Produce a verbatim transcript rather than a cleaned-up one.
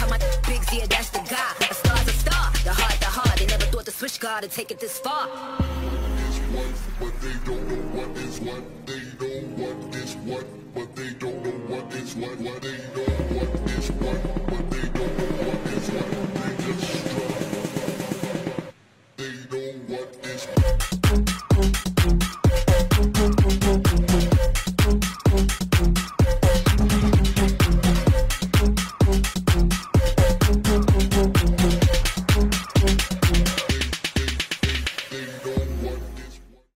my bigs, yeah, that's the guy. A star's a star, the heart, the heart. They never thought the switch guard would take it this far. But they don't know what is what. They know what is what, but they don't know what is what. What they know what is what, but they don't know what is what. They just strut. They know what is what.